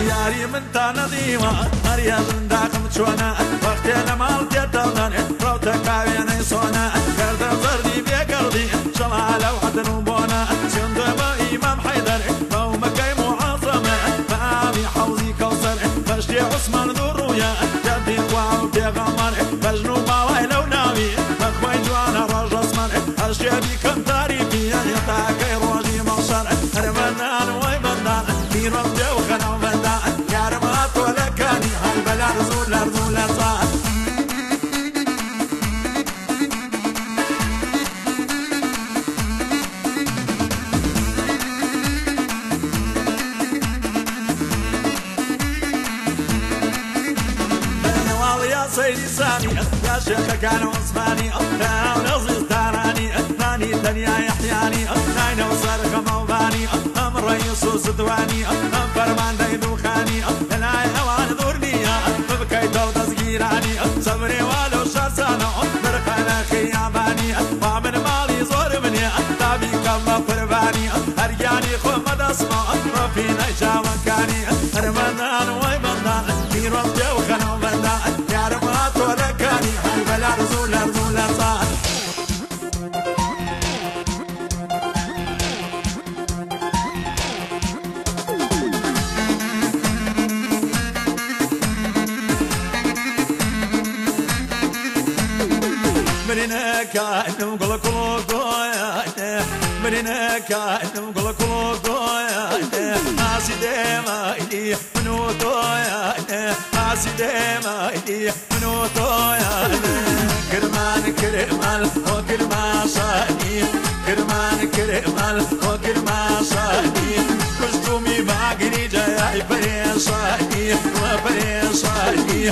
ياري من تانا ديما هريا من داخل شوانا وقتي لمال تيتلن روتك عيني صونا كرد زردي بيقردي شلالة وحد نبونا سندما إمام حيدر قومك معظمة فعامي حوزي كوثر فاشتي عثمان ذرويا جدي وعو بيغمر فجنو باوي لو ناوي فخوي جوانا رج عثمان اشتي بكم تاريخي يتاكي روجي مغشر هرمنان ويبندان في رمجي وخنو بندان يا رمات ولكاني هالبلا رزول رزول صار سيدي سامي يا شيخ كان عثماني انا ونزل تاراني ثاني دنيا يحياني ناين وصرخ موضاني ام رئيس وسدواني ام فرمان ديدو خاني انا هوان ذورنيا بكي دولة صغيراني صبري ولو شاسانا برقنا خياباني ومن مالي زور مني تابي كما فرباني هرياني خمد اسمع رفينا جاوكاني رمضان ويبندان في رمجي وخنو بندان يا رمات ولكاني هالبلا رزول رزول صار مرينا كأنه قل كلوكويا مرينا كأنه قل كلوكويا ناسي ديما إلي منو تويا ناسي ديما إلي منو تويا كرمان كرمان وكرمان شاني كرمان كرمان وكرمان شاني كشتومي باقري جاي بريشاني وبريشاني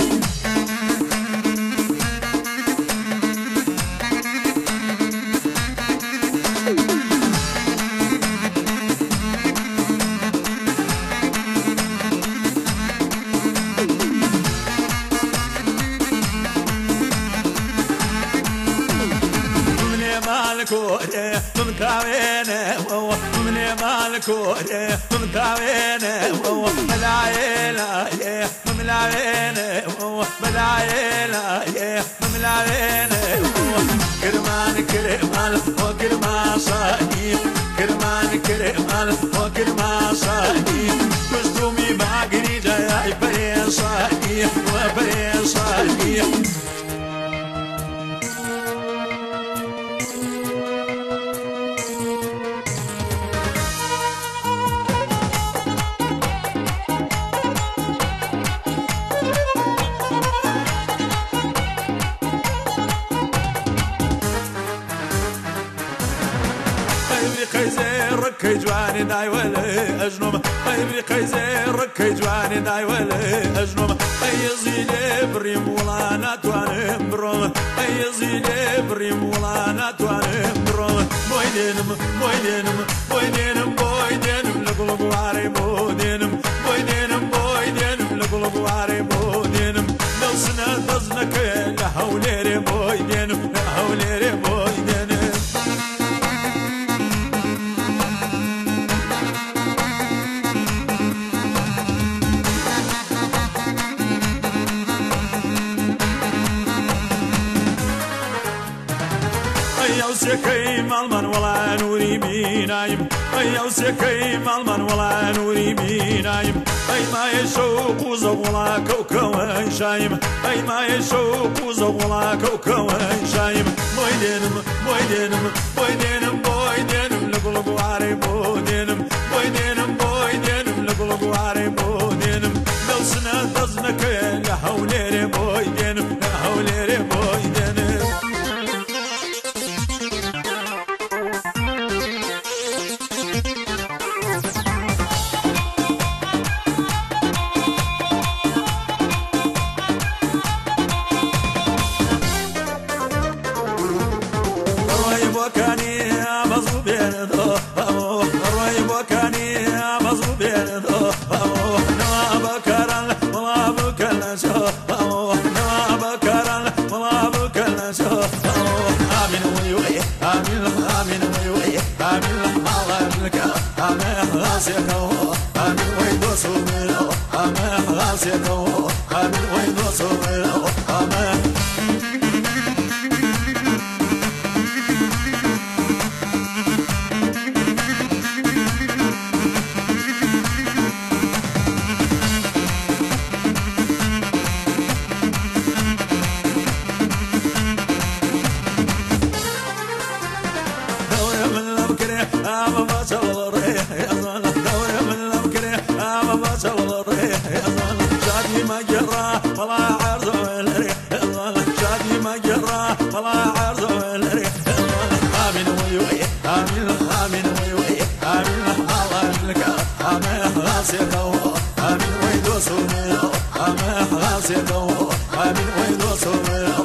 من كاوينه من مالكوره من كاوينه ملايلا من ملاينه ملايلا من ملاينه كرمان كرمان وكرمان صاني كرمان كرمان وكرمان صاني كشتومي باقري جاي بريشاني وبريشاني ركي جواني داي ولا أجنوم ركي ركي جواني داي ولا أجنوم يزيد بريم ولا نتواني بروم يزيد بريم ولا نتواني بروم بويدينم بويدينم بويدينم بويدينم لقلق واري بودينم بويدينم بويدينم لقلق واري بودينم لو سنة دزنك لحوليري بويدينم لحوليري بويدينم سكي مالمن ولا نوري بينايم أي سكي مالمن ولا نوري بينايم أي ما يشوق وزولا كوكو شايم أي ما يشوق وزولا كوكو شايم بويدينم بويدينم بويدينم بويدينم لقلق واري بودينم بويدينم بويدينم لقلق واري بودينم لو سنة دزنك لحوليري بويدينم لحوليري بويدينم I'm غاسيته من وين وصوله أمان أما ما شغل ريح يا زلمة دوري من البكري أما ما شغل ريح يا زلمة شادي ما جراه والله عرض والريح يا زلمة شادي ما جراه والله عرض والريح يا زلمة آمين ويوي آمين آمين ويوي آمين الله لك آمين غاسيته آمين ويدوسوني آمين غاسيته آمين ويدوسوني